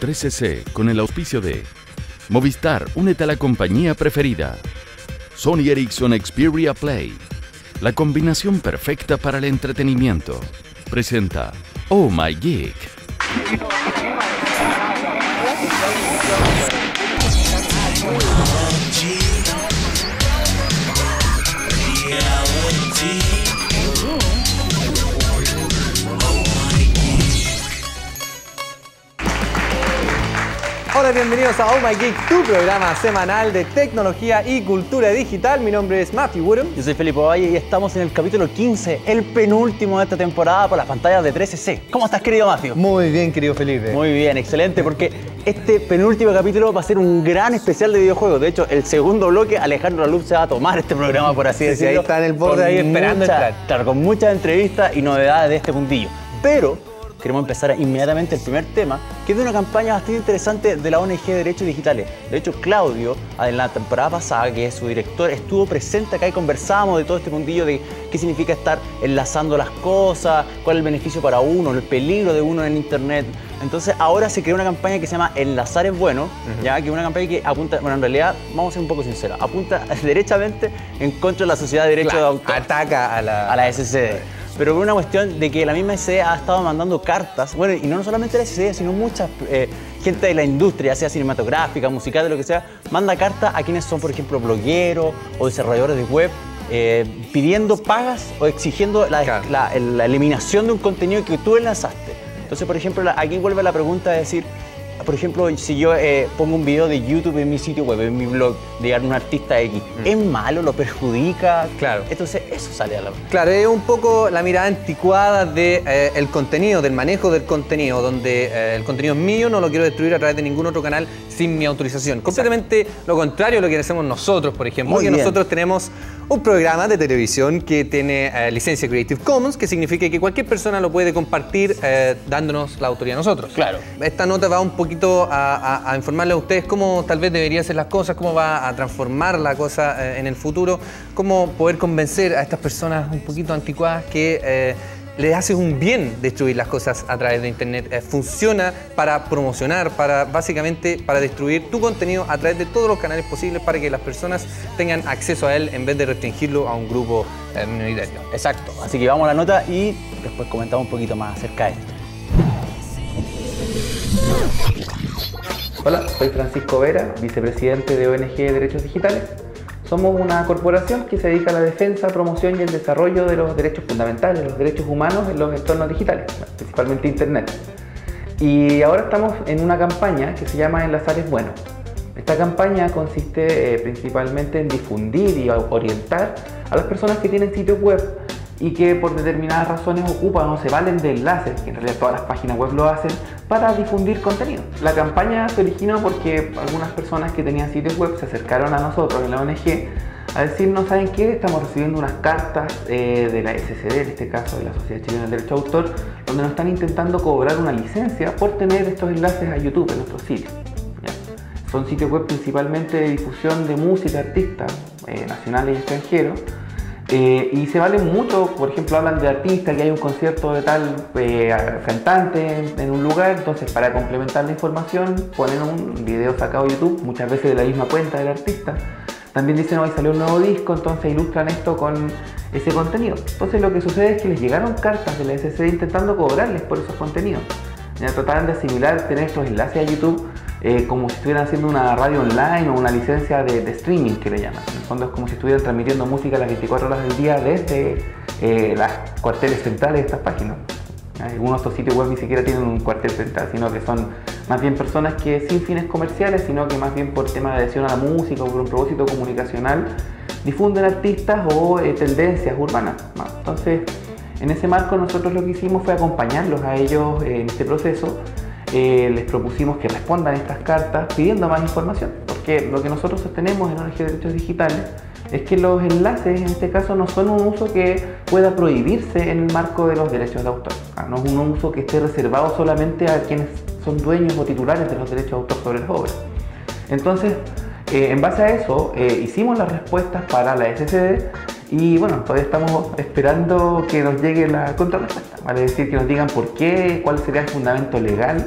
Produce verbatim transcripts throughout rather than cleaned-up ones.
tres C C con el auspicio de Movistar, únete a la compañía preferida. Sony Ericsson Xperia Play, la combinación perfecta para el entretenimiento. Presenta Oh My Geek. Hola, bienvenidos a Oh My Geek, tu programa semanal de tecnología y cultura digital. Mi nombre es Matthew Woodham. Yo soy Felipe Valle y estamos en el capítulo quince, el penúltimo de esta temporada por las pantallas de tres C C. ¿Cómo estás, querido Matthew? Muy bien, querido Felipe. Muy bien, excelente, porque este penúltimo capítulo va a ser un gran especial de videojuegos. De hecho, el segundo bloque, Alejandro Alub se va a tomar este programa, por así sí, decirlo. Sí, ahí está en el borde, ahí esperando mucha, entrar. Claro, con muchas entrevistas y novedades de este mundillo. Pero queremos empezar inmediatamente el primer tema, que es de una campaña bastante interesante de la O N G de Derechos Digitales. De hecho, Claudio, en la temporada pasada, que es su director, estuvo presente acá y conversábamos de todo este mundillo de qué significa estar enlazando las cosas, cuál es el beneficio para uno, el peligro de uno en Internet. Entonces, ahora se creó una campaña que se llama Enlazar es Bueno, uh-huh. ya que es una campaña que apunta, bueno, en realidad, vamos a ser un poco sinceros, apunta derechamente en contra de la Sociedad de Derechos claro, de Autor. Ataca a la, a la S C D. Pero por una cuestión de que la misma S C D ha estado mandando cartas, bueno, y no solamente la S C D, sino mucha eh, gente de la industria, ya sea cinematográfica, musical, de lo que sea, manda cartas a quienes son, por ejemplo, blogueros o desarrolladores de web, eh, pidiendo pagas o exigiendo la, claro. la, la eliminación de un contenido que tú enlazaste. Entonces, por ejemplo, aquí vuelve la pregunta de decir, por ejemplo, si yo eh, pongo un video de YouTube en mi sitio web, en mi blog, de un artista X, mm. ¿es malo? ¿Lo perjudica? Claro. Entonces, eso sale a la... Claro, es un poco la mirada anticuada del de, eh, contenido, del manejo del contenido, donde eh, el contenido es mío, no lo quiero destruir a través de ningún otro canal sin mi autorización. Completamente Exacto. lo contrario a lo que hacemos nosotros, por ejemplo, porque nosotros tenemos un programa de televisión que tiene eh, licencia Creative Commons, que significa que cualquier persona lo puede compartir eh, dándonos la autoría a nosotros. Claro. Esta nota va un poquito a, a, a informarle a ustedes cómo tal vez deberían ser las cosas, cómo va a transformar la cosa eh, en el futuro, cómo poder convencer a estas personas un poquito anticuadas que eh, les hace un bien destruir las cosas a través de Internet. Eh, funciona para promocionar, para básicamente para destruir tu contenido a través de todos los canales posibles para que las personas tengan acceso a él en vez de restringirlo a un grupo eh, minoritario. Exacto. Así que vamos a la nota y después comentamos un poquito más acerca de esto. Hola, soy Francisco Vera, vicepresidente de O N G de Derechos Digitales. Somos una corporación que se dedica a la defensa, promoción y el desarrollo de los derechos fundamentales, los derechos humanos en los entornos digitales, principalmente Internet. Y ahora estamos en una campaña que se llama Enlazar es Bueno. Esta campaña consiste eh, principalmente en difundir y orientar a las personas que tienen sitios web y que por determinadas razones ocupan o se valen de enlaces, que en realidad todas las páginas web lo hacen, para difundir contenido. La campaña se originó porque algunas personas que tenían sitios web se acercaron a nosotros en la O N G a decirnos, ¿saben qué? Estamos recibiendo unas cartas eh, de la S C D, en este caso de la Sociedad Chilena del Derecho de Autor, donde nos están intentando cobrar una licencia por tener estos enlaces a YouTube en nuestros sitios. ¿Ya? Son sitios web principalmente de difusión de música, artistas eh, nacionales y extranjeros. Eh, y se valen mucho, por ejemplo, hablan de artistas, que hay un concierto de tal eh, cantante en, en un lugar, entonces para complementar la información ponen un video sacado de YouTube, muchas veces de la misma cuenta del artista. También dicen, hoy salió un nuevo disco, entonces ilustran esto con ese contenido. Entonces lo que sucede es que les llegaron cartas de la S C D intentando cobrarles por esos contenidos. Ya trataban de asimilar, tener estos enlaces a YouTube eh, como si estuvieran haciendo una radio online o una licencia de, de streaming, que le llaman. En el fondo es como si estuvieran transmitiendo música las veinticuatro horas del día desde eh, las cuarteles centrales de estas páginas. Algunos de estos sitios web ni siquiera tienen un cuartel central, sino que son más bien personas que sin fines comerciales, sino que más bien por tema de adhesión a la música o por un propósito comunicacional, difunden artistas o eh, tendencias urbanas. Entonces, en ese marco nosotros lo que hicimos fue acompañarlos a ellos en este proceso. Eh, les propusimos que respondan estas cartas pidiendo más información, porque lo que nosotros sostenemos en O N G de Derechos Digitales es que los enlaces en este caso no son un uso que pueda prohibirse en el marco de los derechos de autor. No es un uso que esté reservado solamente a quienes son dueños o titulares de los derechos de autor sobre las obras. Entonces, eh, en base a eso, eh, hicimos las respuestas para la S C D y bueno, todavía estamos esperando que nos llegue la contrarrespuesta, vale decir, que nos digan por qué, cuál sería el fundamento legal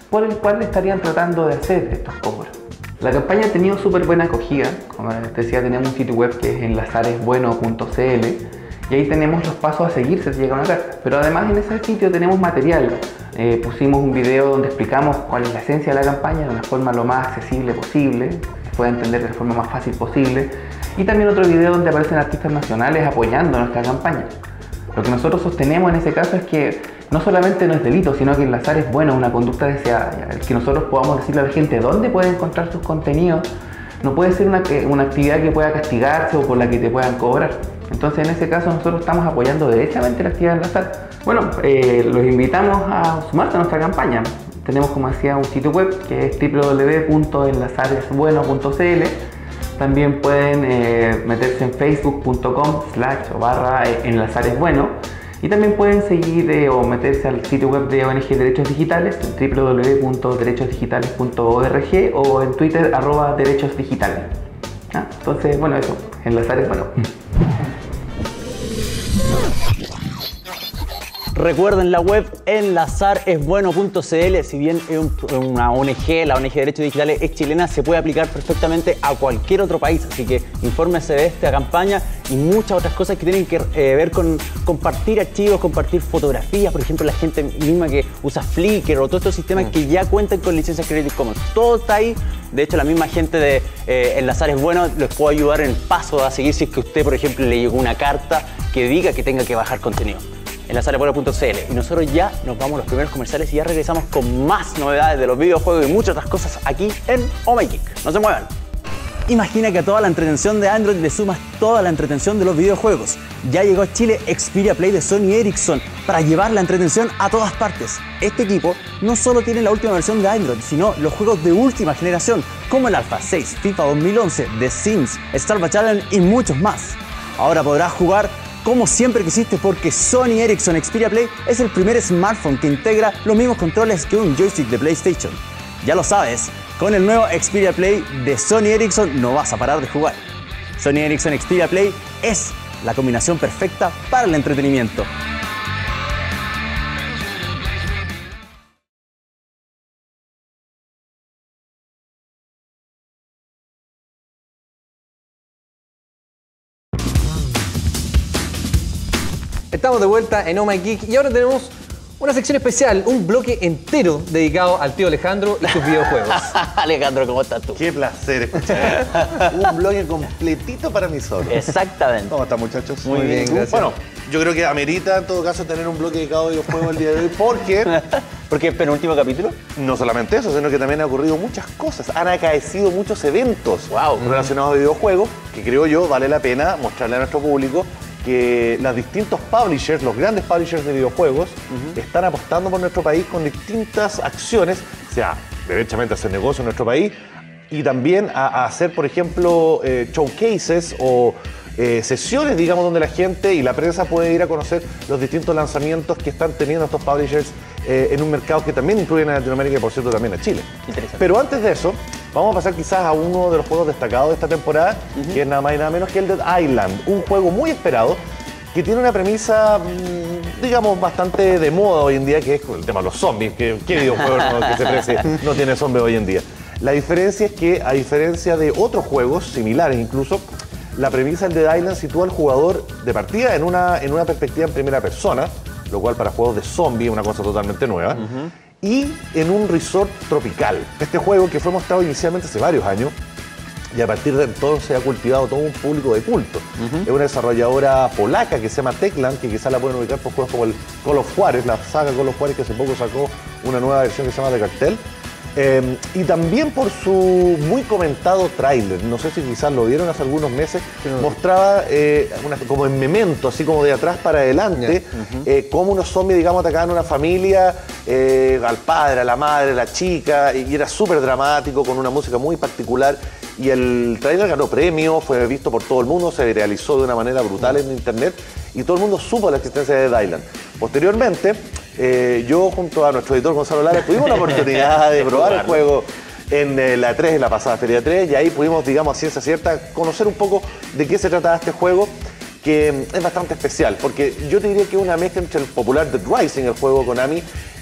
por el cual estarían tratando de hacer estos cobros. La campaña ha tenido súper buena acogida. Como les decía, tenemos un sitio web que es enlazaresbueno punto c l y ahí tenemos los pasos a seguir si se llega a una carta. Pero además en ese sitio tenemos material. Eh, pusimos un video donde explicamos cuál es la esencia de la campaña de una forma lo más accesible posible, que se pueda entender de la forma más fácil posible. Y también otro video donde aparecen artistas nacionales apoyando nuestra campaña. Lo que nosotros sostenemos en ese caso es que no solamente no es delito, sino que enlazar es bueno, una conducta deseada. El que nosotros podamos decirle a la gente dónde puede encontrar sus contenidos no puede ser una, una actividad que pueda castigarse o por la que te puedan cobrar. Entonces en ese caso nosotros estamos apoyando derechamente la actividad de enlazar. Bueno, eh, los invitamos a sumarse a nuestra campaña. Tenemos, como decía, un sitio web que es w w w punto enlazaresbueno punto c l. También pueden eh, meterse en facebook punto com slash o barra enlazaresbueno. Y también pueden seguir eh, o meterse al sitio web de O N G Derechos Digitales, en w w w punto derechos digitales punto org o en Twitter arroba derechos digitales. ¿Ah? Entonces, bueno, eso, enlazar es bueno. Recuerden la web enlazaresbueno punto c l, si bien es un, una O N G, la O N G de Derechos Digitales es chilena, se puede aplicar perfectamente a cualquier otro país, así que infórmese de esta campaña y muchas otras cosas que tienen que eh, ver con compartir archivos, compartir fotografías, por ejemplo la gente misma que usa Flickr o todos estos sistemas mm. que ya cuentan con licencias Creative Commons, todo está ahí. De hecho, la misma gente de eh, Enlazar es Bueno les puede ayudar en el paso a seguir si es que usted, por ejemplo, le llegó una carta que diga que tenga que bajar contenido. enlazaresbueno punto c l. Y nosotros ya nos vamos a los primeros comerciales y ya regresamos con más novedades de los videojuegos y muchas otras cosas aquí en Oh My Geek. No se muevan. Imagina que a toda la entretención de Android le sumas toda la entretención de los videojuegos. Ya llegó a Chile Xperia Play de Sony Ericsson para llevar la entretención a todas partes. Este equipo no solo tiene la última versión de Android, sino los juegos de última generación, como el Alpha seis, FIFA dos mil once, The Sims, Star Battalion y muchos más. Ahora podrás jugar como siempre quisiste porque Sony Ericsson Xperia Play es el primer smartphone que integra los mismos controles que un joystick de PlayStation. Ya lo sabes, con el nuevo Xperia Play de Sony Ericsson no vas a parar de jugar. Sony Ericsson Xperia Play es la combinación perfecta para el entretenimiento. Estamos de vuelta en Oh My Geek y ahora tenemos una sección especial, un bloque entero dedicado al tío Alejandro y sus videojuegos. Alejandro, ¿cómo estás tú? Qué placer escuchar un bloque completito para mis ojos. Exactamente. ¿Cómo están, muchachos? Muy bien, gracias. Bueno, yo creo que amerita en todo caso tener un bloque dedicado a videojuegos el día de hoy porque... ¿Porque es penúltimo capítulo? No solamente eso, sino que también han ocurrido muchas cosas. Han acaecido muchos eventos wow. relacionados a videojuegos que creo yo vale la pena mostrarle a nuestro público que los distintos publishers, los grandes publishers de videojuegos, uh-huh. están apostando por nuestro país con distintas acciones, o sea, derechamente hacer negocio en nuestro país y también a, a hacer, por ejemplo, eh, showcases o eh, sesiones, digamos, donde la gente y la prensa puede ir a conocer los distintos lanzamientos que están teniendo estos publishers eh, en un mercado que también incluye a Latinoamérica y, por cierto, también a Chile. Pero antes de eso, vamos a pasar quizás a uno de los juegos destacados de esta temporada, uh-huh. que es nada más y nada menos que el Dead Island, un juego muy esperado que tiene una premisa, digamos, bastante de moda hoy en día, que es el tema de los zombies. ¿Qué, qué videojuego no, que se precie no tiene zombies hoy en día? La diferencia es que, a diferencia de otros juegos, similares incluso, la premisa del Dead Island sitúa al jugador de partida en una, en una perspectiva en primera persona, lo cual para juegos de zombies es una cosa totalmente nueva. Uh-huh. Y en un resort tropical. Este juego que fue mostrado inicialmente hace varios años y a partir de entonces ha cultivado todo un público de culto. Uh-huh. Es una desarrolladora polaca que se llama Techland, que quizás la pueden ubicar por juegos como el Call of Juarez, la saga Call of Juarez que hace poco sacó una nueva versión que se llama The Cartel. Eh, y también por su muy comentado tráiler, no sé si quizás lo vieron hace algunos meses, no. mostraba eh, una, como en Memento, así como de atrás para adelante, yeah. uh-huh. eh, como unos zombies, digamos, atacaban a una familia, eh, al padre, a la madre, a la chica, y era súper dramático, con una música muy particular, y el tráiler ganó premio, fue visto por todo el mundo, se realizó de una manera brutal uh-huh. en internet, y todo el mundo supo la existencia de Dead Island. Posteriormente, Eh, yo junto a nuestro editor Gonzalo Lara tuvimos la oportunidad de probar el juego en eh, la E tres, en la pasada Feria tres, y ahí pudimos, digamos, a ciencia cierta, conocer un poco de qué se trataba este juego, que es bastante especial, porque yo te diría que es una mezcla entre el popular Dead Rising, el juego Konami,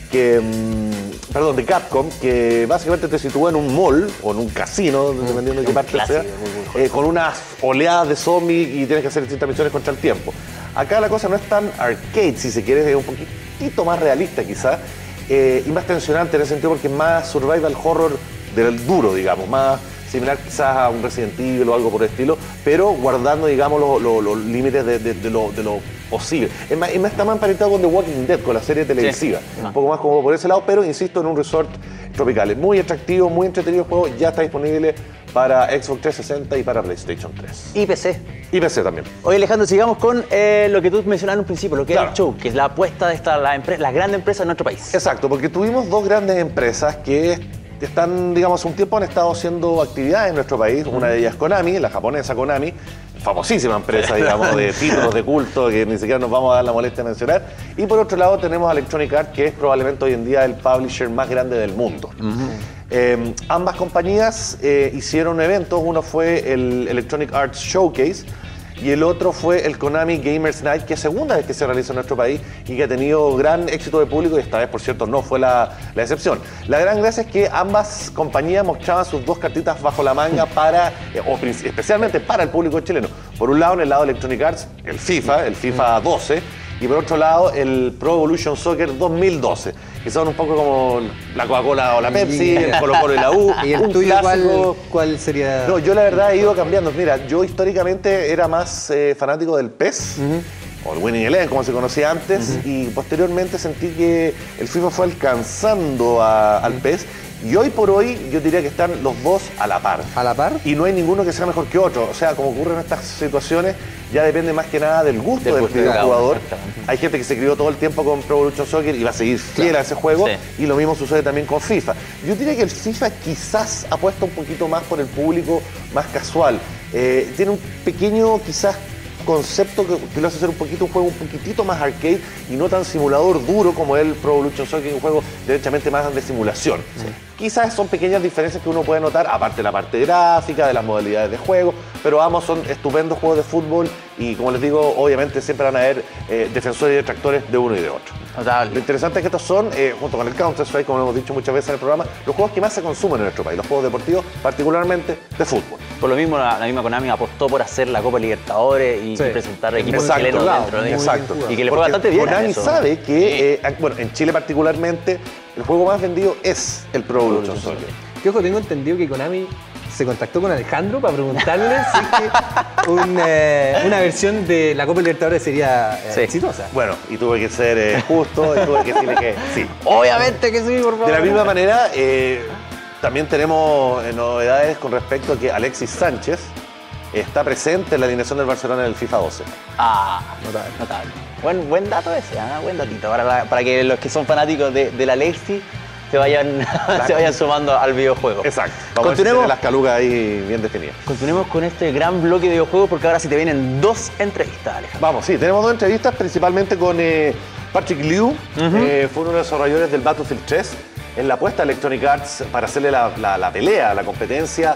que, mmm, perdón, de Capcom, que básicamente te sitúa en un mall o en un casino, mm, dependiendo de qué parte sea, eh, con unas oleadas de zombies y tienes que hacer distintas misiones contra el tiempo. Acá la cosa no es tan arcade, si se quiere, es un poquitito más realista quizás, eh, y más tensionante en ese sentido porque es más survival horror del duro, digamos, más similar quizás a un Resident Evil o algo por el estilo, pero guardando, digamos, los, los, los límites de, de, de, lo, de lo posible. Es más, es más, está más emparentado con The Walking Dead, con la serie televisiva. Sí. Un poco más como por ese lado, pero insisto, en un resort tropical. Es muy atractivo, muy entretenido el juego, ya está disponible para Xbox trescientos sesenta y para PlayStation tres. Y P C. Y P C también. Oye, Alejandro, sigamos con eh, lo que tú mencionabas en un principio, lo que claro. es el show, que es la apuesta de esta, la empresa, las grandes empresas de nuestro país. Exacto, porque tuvimos dos grandes empresas que están, digamos, un tiempo han estado haciendo actividades en nuestro país. Uh-huh. Una de ellas Konami, la japonesa Konami, famosísima empresa, digamos, de títulos de culto que ni siquiera nos vamos a dar la molestia de mencionar. Y por otro lado tenemos a Electronic Arts, que es probablemente hoy en día el publisher más grande del mundo. Uh-huh. eh, ambas compañías eh, hicieron eventos. Uno fue el Electronic Arts Showcase y el otro fue el Konami Gamers Night, que es segunda vez que se realiza en nuestro país y que ha tenido gran éxito de público, y esta vez, por cierto, no fue la, la excepción. La gran gracia es que ambas compañías mostraban sus dos cartitas bajo la manga para, eh, o especialmente para el público chileno. Por un lado, en el lado de Electronic Arts, el FIFA, el FIFA doce, y por otro lado, el Pro Evolution Soccer dos mil doce, que son un poco como la Coca-Cola o la Pepsi, el Colo-Colo y la U. ¿Y el un tuyo clásico. ¿cuál, cuál sería? No, yo la verdad he ido cambiando. Mira, yo históricamente era más eh, fanático del P E S, uh-huh. o el Winning Eleven, como se conocía antes, uh-huh. y posteriormente sentí que el FIFA fue alcanzando a, al P E S. Y hoy por hoy yo diría que están los dos a la par. ¿A la par? Y no hay ninguno que sea mejor que otro. O sea, como ocurre en estas situaciones, ya depende más que nada del gusto del, del jugador. Hay gente que se crió todo el tiempo con Pro Evolution Soccer y va a seguir fiel claro. a ese juego. Sí. Y lo mismo sucede también con FIFA. Yo diría que el FIFA quizás apuesta un poquito más por el público más casual. Eh, tiene un pequeño, quizás, concepto que, que lo hace ser un poquito un juego un poquitito más arcade y no tan simulador duro como el Pro Evolution Soccer, un juego derechamente más de simulación. Sí. Quizás son pequeñas diferencias que uno puede notar, aparte de la parte gráfica, de las modalidades de juego, pero ambos son estupendos juegos de fútbol y, como les digo, obviamente siempre van a haber eh, defensores y detractores de uno y de otro. Notable. Lo interesante es que estos son, eh, junto con el Counter-Strike, como hemos dicho muchas veces en el programa, los juegos que más se consumen en nuestro país, los juegos deportivos, particularmente de fútbol. Por lo mismo, la, la misma Konami apostó por hacer la Copa Libertadores y, sí. y presentar equipos exacto, chilenos claro, dentro de exacto. Y que le fue bastante bien. Konami eso. sabe que, eh, bueno, en Chile particularmente, el juego más vendido es el Pro Evolution Soccer. Que ojo, tengo entendido que Konami se contactó con Alejandro para preguntarle si es que un, eh, una versión de la Copa Libertadores sería eh, sí. exitosa. Bueno, y tuve que ser eh, justo y tuve que decirle que sí. Obviamente que sí, por favor. De la misma manera, eh, también tenemos eh, novedades con respecto a que Alexis Sánchez está presente en la alineación del Barcelona en el FIFA doce. Ah, notable. notable. Buen, buen dato ese, ¿eh? Buen datito para, la, para que los que son fanáticos de, de la Alexis se vayan, se vayan sumando al videojuego. Exacto. Vamos continuemos, a ver si las calugas ahí bien definidas. Continuemos con este gran bloque de videojuegos porque ahora sí te vienen dos entrevistas, Alejandro. Vamos, sí, tenemos dos entrevistas, principalmente con eh, Patrick Liu, uh-huh. eh, fue uno de los desarrolladores del Battlefield tres. En la apuesta de Electronic Arts para hacerle la, la, la pelea, la competencia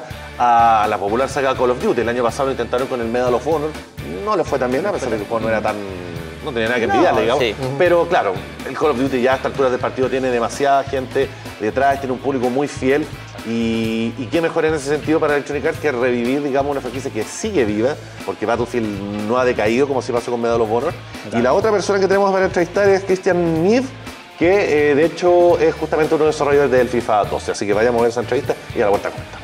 a la popular saga Call of Duty. El año pasado lo intentaron con el Medal of Honor, no le fue tan bien, a pesar de que el juego no era tan... no tenía nada que envidiarle, no, digamos. Sí. Pero claro, el Call of Duty ya a esta altura del partido tiene demasiada gente detrás, tiene un público muy fiel. Y, y qué mejor en ese sentido para Electronic Arts que revivir, digamos, una franquicia que sigue viva, porque Battlefield no ha decaído como si pasó con Medal of Honor. Claro. Y la otra persona que tenemos para entrevistar es Christian Mead, que eh, de hecho es justamente uno de los desarrolladores del FIFA doce. Así que vayamos a ver esa entrevista y a la vuelta cuenta.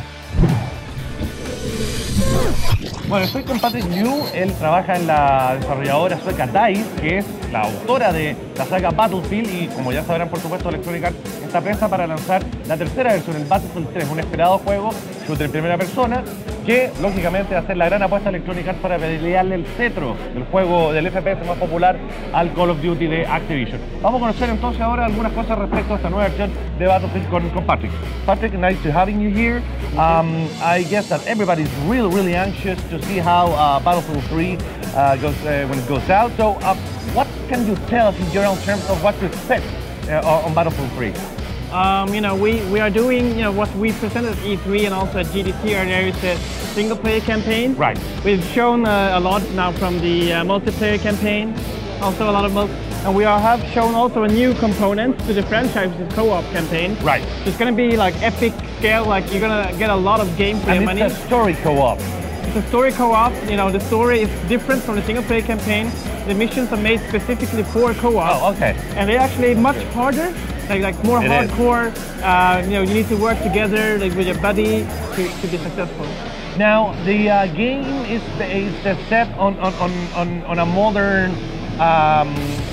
Bueno, estoy con Patrick Liu, él trabaja en la desarrolladora sueca DICE, que es la autora de la saga Battlefield, y como ya sabrán, por supuesto, Electronic Arts está presta para lanzar la tercera versión, el Battlefield tres, un esperado juego shooter en primera persona, que lógicamente va a ser la gran apuesta de Electronic Arts para pelearle el cetro del juego del F P S más popular al Call of Duty de Activision. Vamos a conocer entonces ahora algunas cosas respecto a esta nueva versión de Battlefield con, con Patrick. Patrick, nice to having you here. Um, I guess that everybody's really, really anxious to see how uh, Battlefield three uh, goes uh, when it goes out. So, uh, what can you tell us in general terms of what to expect uh, on Battlefield three? Um, you know, we, we are doing, you know, what we presented at E three and also at G D C earlier is a single-player campaign. Right. We've shown uh, a lot now from the uh, multiplayer campaign, also a lot of And we are, have shown also a new component to the franchise's co-op campaign. Right. So it's going to be like epic scale, like you're going to get a lot of gameplay And money. it's a story co-op. It's a story co-op. You know, the story is different from the single-player campaign. The missions are made specifically for co-op. Oh, okay. And they're actually much harder, like, like more It is. hardcore. Uh, you know, you need to work together, like with your buddy, to, to be successful. Now, the uh, game is, is set on, on, on, on, on a modern um,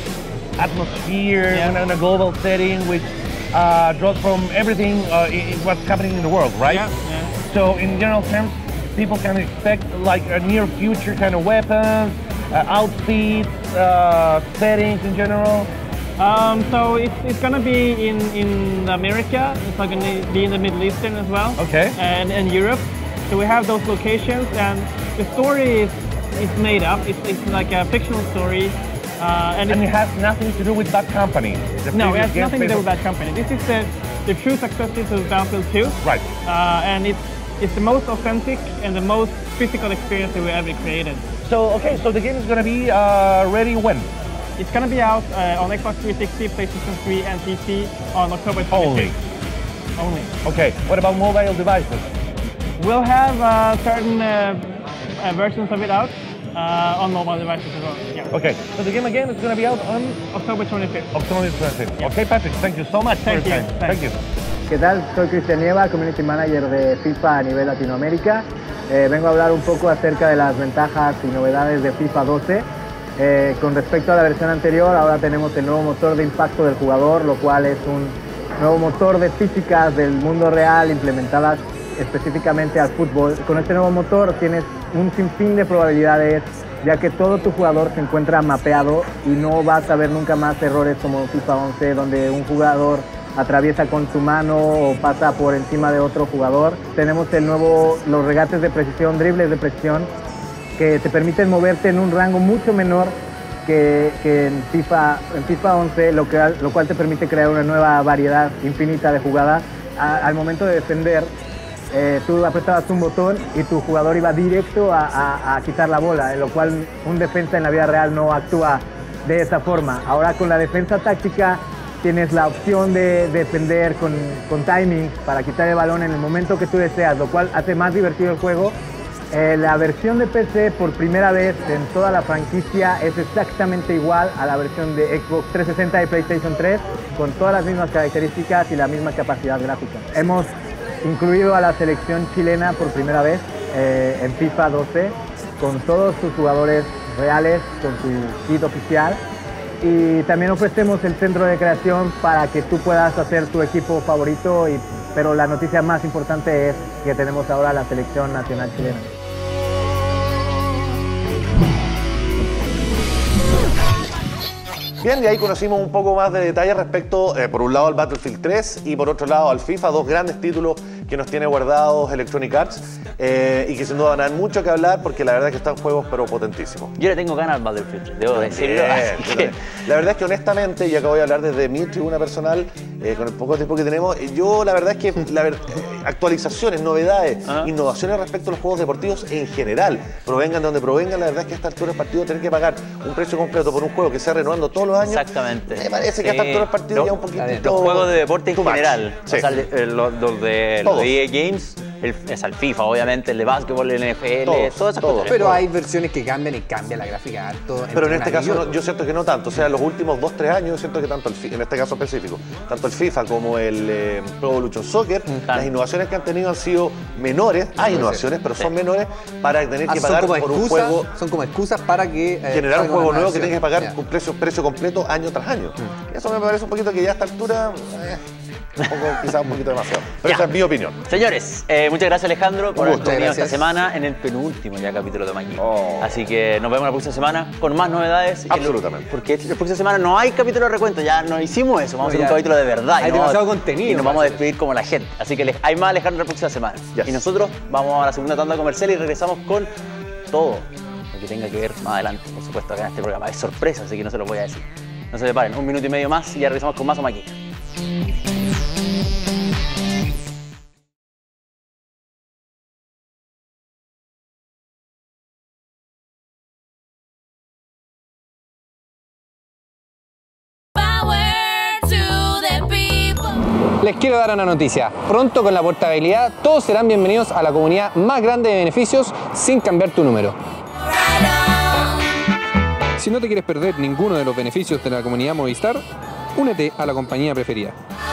atmosphere, Yeah. and in a global setting, which uh, draws from everything, uh, i- i- what's happening in the world, right? Yeah, yeah. So, in general terms, people can expect like a near future kind of weapons, uh, outfits, uh, settings in general. Um, so it's, it's gonna be in, in America, it's not gonna be in the Middle Eastern as well. Okay. And, and Europe. So we have those locations, and the story is, is made up. It's, it's like a fictional story. Uh, and And it it's, has nothing to do with Bad Company. the no, it previous has game nothing to do based with on- Bad Company. This is the, the true successor to Battlefield two. Right. Uh, and it's, it's the most authentic and the most physical experience that we ever created. So, okay, so the game is gonna be uh, ready when? It's gonna be out uh, on Xbox three sixty, PlayStation three, and P C on October Only. twenty-fifth. Only. Okay, what about mobile devices? We'll have uh, certain uh, uh, versions of it out uh, on mobile devices as well. Yeah. Okay, so the game again is going to be out on October twenty-fifth. October twenty-fifth. Okay, Patrick, thank you so much Thank for your you. time. Thanks. Thank you. ¿Qué tal? Soy Cristian Nieva, Community Manager de FIFA a nivel Latinoamérica. Eh, vengo a hablar un poco acerca de las ventajas y novedades de FIFA doce. Eh, con respecto a la versión anterior, ahora tenemos el nuevo motor de impacto del jugador, lo cual es un nuevo motor de físicas del mundo real implementadas específicamente al fútbol. Con este nuevo motor tienes un sinfín de probabilidades, ya que todo tu jugador se encuentra mapeado y no vas a ver nunca más errores como FIFA once, donde un jugador atraviesa con su mano o pasa por encima de otro jugador. Tenemos el nuevo, los regates de precisión, dribles de precisión, que te permiten moverte en un rango mucho menor que, que en, FIFA, en FIFA once, lo, que, lo cual te permite crear una nueva variedad infinita de jugadas. A, al momento de defender, eh, tú apretabas un botón y tu jugador iba directo a, a, a quitar la bola, en lo cual un defensa en la vida real no actúa de esa forma. Ahora con la defensa táctica tienes la opción de defender con, con timing para quitar el balón en el momento que tú deseas, lo cual hace más divertido el juego. Eh, la versión de P C por primera vez en toda la franquicia es exactamente igual a la versión de Xbox trescientos sesenta y PlayStation tres, con todas las mismas características y la misma capacidad gráfica. Hemos incluido a la selección chilena por primera vez eh, en FIFA doce, con todos sus jugadores reales, con su kit oficial. Y también ofrecemos el centro de creación para que tú puedas hacer tu equipo favorito, y, pero la noticia más importante es que tenemos ahora la selección nacional chilena. Bien, y ahí conocimos un poco más de detalle respecto, eh, por un lado, al Battlefield tres y por otro lado al FIFA, dos grandes títulos que nos tiene guardados Electronic Arts eh, y que sin duda van a dar mucho que hablar porque la verdad es que están juegos pero potentísimos. Yo le tengo ganas al Battlefield, debo decirlo. Bien, así yo que- también. La verdad es que honestamente, y acá voy a hablar desde mi tribuna personal, eh, con el poco tiempo que tenemos, eh, yo la verdad es que la ver- eh, actualizaciones, novedades, Ajá. innovaciones respecto a los juegos deportivos en general, provengan de donde provengan, la verdad es que a esta altura del partido tener que pagar un precio completo por un juego que se va renovando todos los años, Exactamente. me parece que a esta Sí. altura del partido Los- ya un poquitito... Los juegos de deporte en too much. general. Sí. O sea, el- el- los, los de, los Todos. de E A Games, el, es el FIFA, obviamente, el de básquetbol, el N F L, Todos, todas esas todos. cosas. Pero hay versiones que cambian y cambia la gráfica harto. Pero en entre este un caso año y no- otro. yo siento que no tanto, o sea, en los últimos dos tres años yo siento que tanto, el, fi- en este caso específico, tanto el FIFA como el eh, Pro Evolution Soccer, Claro. las innovaciones que han tenido han sido menores, hay innovaciones, pero son menores para tener Ah, que son pagar como por un excusas, juego, son como excusas para que eh, generar un salga juego una nuevo que versión. tengas que pagar Ya. un precio, precio completo año tras año. Eso me parece un poquito que ya a esta altura, eh, un poco, quizás un poquito demasiado. Pero Ya. esa es mi opinión. Señores, eh, muchas gracias Alejandro por haber gusto. venido Gracias. esta semana en el penúltimo ya capítulo de Maggi. Oh. Así que nos vemos la próxima semana con más novedades. Que lo- Absolutamente. Porque la próxima semana no hay capítulo de recuento, ya no hicimos eso. Vamos No, a hacer ya. un capítulo de verdad. Hay y no demasiado vamos- contenido Y nos para vamos a hacer despedir como la gente. Así que les- hay más Alejandro la próxima semana. Yes. Y nosotros vamos a la segunda tanda comercial y regresamos con todo lo que tenga que ver más adelante, por supuesto, acá en este programa. Es sorpresa, así que no se los voy a decir. No se preparen, un minuto y medio más y ya regresamos con más Maggi. Les quiero dar una noticia. Pronto con la portabilidad todos serán bienvenidos a la comunidad más grande de beneficios sin cambiar tu número. Si no te quieres perder ninguno de los beneficios de la comunidad Movistar, únete a la compañía preferida.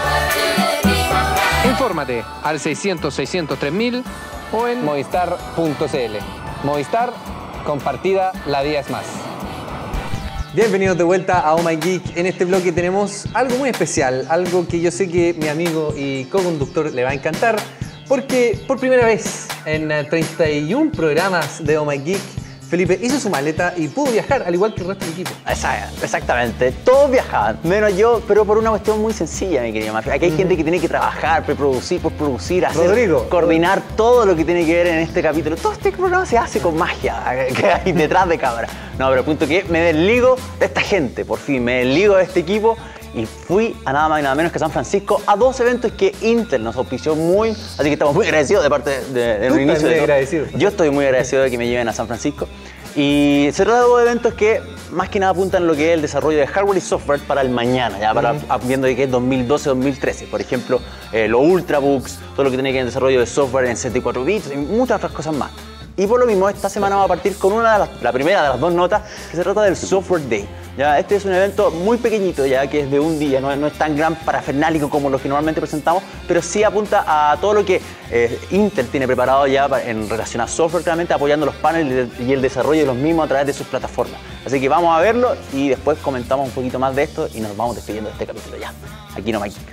Infórmate al seiscientos, seiscientos, tres mil o en movistar punto cl. Movistar, compartida, la vida es más. Bienvenidos de vuelta a Oh My Geek. En este bloque tenemos algo muy especial, algo que yo sé que mi amigo y co-conductor le va a encantar, porque por primera vez en treinta y uno programas de Oh My Geek, Felipe hizo su maleta y pudo viajar, al igual que el resto del equipo. Exactamente, todos viajaban, menos yo, pero por una cuestión muy sencilla, mi querido Mafia. Aquí hay mm. gente que tiene que trabajar, preproducir, postproducir, hacer, Rodrigo, coordinar Rodrigo. todo lo que tiene que ver en este capítulo. Todo este programa se hace con magia que hay detrás de cámara. No, pero el punto que me desligo de esta gente, por fin, me desligo de este equipo y fui a nada más y nada menos que San Francisco a dos eventos que Intel nos auspició muy, así que estamos muy agradecidos de parte de, de, de inicio de todo. Agradecido. Yo estoy muy agradecido de que me lleven a San Francisco. Y se trata de dos eventos que más que nada apuntan a lo que es el desarrollo de hardware y software para el mañana, ya para mm. viendo de que es dos mil doce, dos mil trece. Por ejemplo, eh, los Ultrabooks, todo lo que tiene que ver en desarrollo de software en setenta y cuatro bits y muchas otras cosas más. Y por lo mismo, esta semana vamos a partir con una de las, la primera de las dos notas, que se trata del Software Day. Ya, este es un evento muy pequeñito, ya que es de un día, no, no es tan gran parafernálico como los que normalmente presentamos, pero sí apunta a todo lo que eh, Intel tiene preparado ya en relación a software, claramente apoyando los paneles y el desarrollo de los mismos a través de sus plataformas. Así que vamos a verlo y después comentamos un poquito más de esto y nos vamos despidiendo de este capítulo ya. Aquí no, Mike.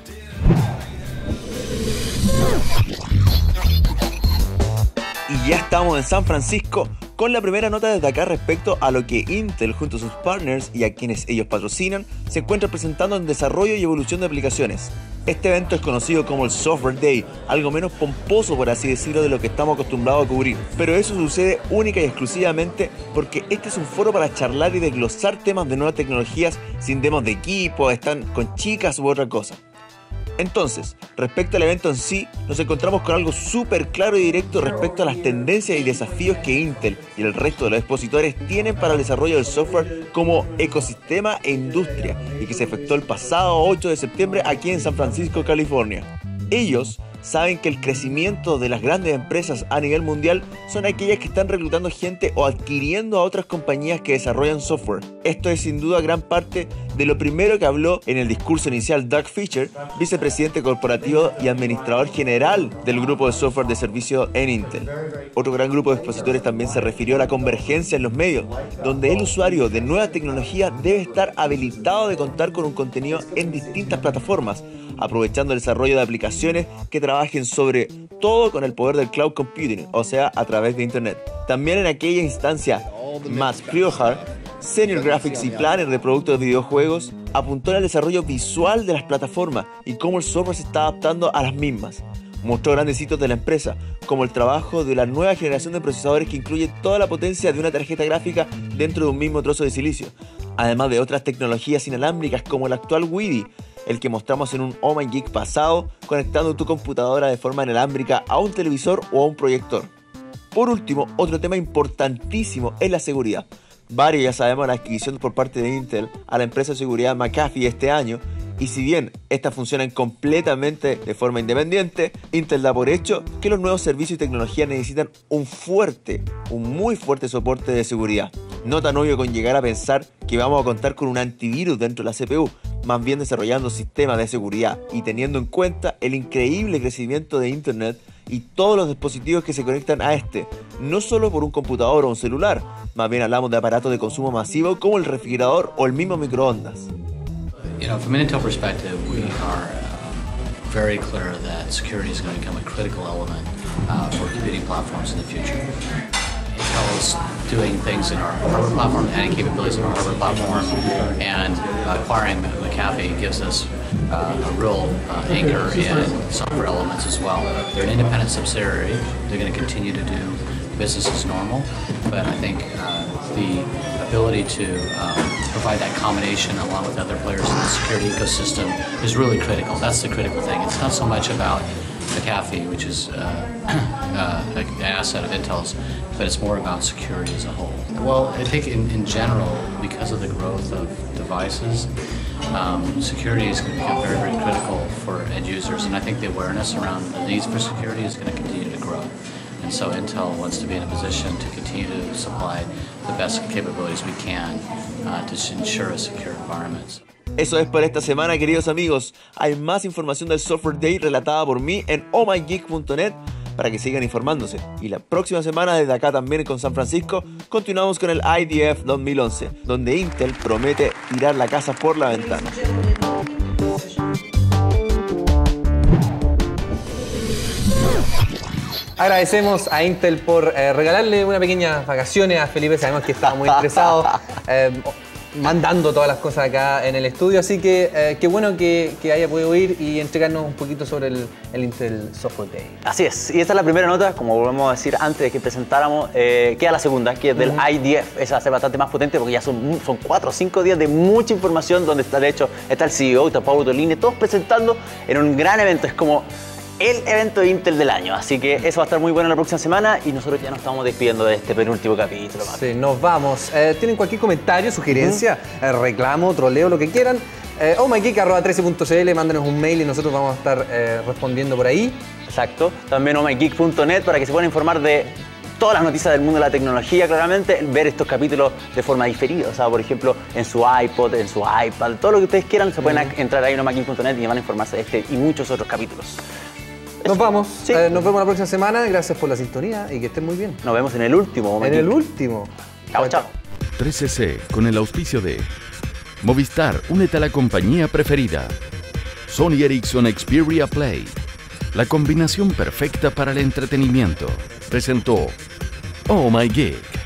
Y ya estamos en San Francisco con la primera nota desde acá respecto a lo que Intel junto a sus partners y a quienes ellos patrocinan se encuentra presentando en desarrollo y evolución de aplicaciones. Este evento es conocido como el Software Day, algo menos pomposo por así decirlo de lo que estamos acostumbrados a cubrir, pero eso sucede única y exclusivamente porque este es un foro para charlar y desglosar temas de nuevas tecnologías sin demos de equipo, están con chicas u otra cosa. Entonces, respecto al evento en sí, nos encontramos con algo súper claro y directo respecto a las tendencias y desafíos que Intel y el resto de los expositores tienen para el desarrollo del software como ecosistema e industria y que se efectuó el pasado ocho de septiembre aquí en San Francisco, California. Ellos saben que el crecimiento de las grandes empresas a nivel mundial son aquellas que están reclutando gente o adquiriendo a otras compañías que desarrollan software. Esto es sin duda gran parte de lo primero que habló en el discurso inicial Doug Fisher, vicepresidente corporativo y administrador general del grupo de software de servicio en Intel. Otro gran grupo de expositores también se refirió a la convergencia en los medios, donde el usuario de nueva tecnología debe estar habilitado de contar con un contenido en distintas plataformas, aprovechando el desarrollo de aplicaciones que trabajen sobre todo con el poder del cloud computing, o sea, a través de internet. También en aquella instancia, Matt Priohart, Senior Graphics y Planner de productos de videojuegos, apuntó al desarrollo visual de las plataformas y cómo el software se está adaptando a las mismas. Mostró grandes hitos de la empresa, como el trabajo de la nueva generación de procesadores que incluye toda la potencia de una tarjeta gráfica dentro de un mismo trozo de silicio, además de otras tecnologías inalámbricas como el actual Widi, el que mostramos en un Oh My Geek pasado, conectando tu computadora de forma inalámbrica a un televisor o a un proyector. Por último, otro tema importantísimo es la seguridad. Varios ya sabemos la adquisición por parte de Intel a la empresa de seguridad McAfee este año, y si bien estas funcionan completamente de forma independiente, Intel da por hecho que los nuevos servicios y tecnologías necesitan un fuerte, un muy fuerte soporte de seguridad. No tan obvio con llegar a pensar que vamos a contar con un antivirus dentro de la C P U, más bien desarrollando sistemas de seguridad y teniendo en cuenta el increíble crecimiento de Internet y todos los dispositivos que se conectan a este, no solo por un computador o un celular, más bien hablamos de aparatos de consumo masivo como el refrigerador o el mismo microondas. You know, from an Intel perspective, we are uh, very clear that security is going to become a critical element uh, for computing platforms in the future. Intel is doing things in our hardware platform, adding capabilities in our hardware platform, and uh, acquiring McAfee gives us uh, a real uh, anchor in software elements as well. They're an independent subsidiary. They're going to continue to do business as normal, but I think uh, the ability to um, provide that combination along with other players in the security ecosystem is really critical. That's the critical thing. It's not so much about McAfee, which is uh, uh, an asset of Intel's, but it's more about security as a whole. Well, I think in, in general, because of the growth of devices, um, security is going to become very, very critical for end users, and I think the awareness around the needs for security is going to continue to grow. And so Intel wants to be in a position to continue to supply the best capabilities we can uh, to ensure a secure environment. Eso es por esta semana, queridos amigos. Hay más información del Software Day relatada por mí en oh my geek punto net para que sigan informándose. Y la próxima semana, desde acá también con San Francisco, continuamos con el I D F dos mil once, donde Intel promete tirar la casa por la ventana. Agradecemos a Intel por eh, regalarle unas pequeñas vacaciones a Felipe. Sabemos que estaba muy estresado, eh, mandando todas las cosas acá en el estudio. Así que eh, qué bueno que, que haya podido ir y entregarnos un poquito sobre el, el Intel Software Day. Así es. Y esta es la primera nota, como volvemos a decir antes de que presentáramos. Eh, queda la segunda, que es del uh-huh. I D F. Esa va a ser bastante más potente porque ya son, son cuatro o cinco días de mucha información donde está, de hecho, está el C E O, está Pablo Tolini, todos presentando en un gran evento. Es como el evento de Intel del año, así que eso va a estar muy bueno la próxima semana y nosotros ya nos estamos despidiendo de este penúltimo capítulo. Sí, nos vamos. Eh, ¿Tienen cualquier comentario, sugerencia, uh-huh. eh, reclamo, troleo, lo que quieran? Eh, oh my geek arroba trece punto c l, mándenos un mail y nosotros vamos a estar eh, respondiendo por ahí. Exacto. También oh my geek punto net para que se puedan informar de todas las noticias del mundo de la tecnología, claramente, ver estos capítulos de forma diferida, o sea, por ejemplo, en su iPod, en su iPad, todo lo que ustedes quieran, se pueden uh-huh. entrar ahí en oh my geek punto net y van a informarse de este y muchos otros capítulos. Nos vamos, sí. eh, nos vemos la próxima semana, gracias por la sintonía y que estén muy bien. Nos vemos en el último. En el último. Chao, chao. trece C con el auspicio de Movistar, únete a la compañía preferida. Sony Ericsson Xperia Play, la combinación perfecta para el entretenimiento. Presentó Oh My Geek.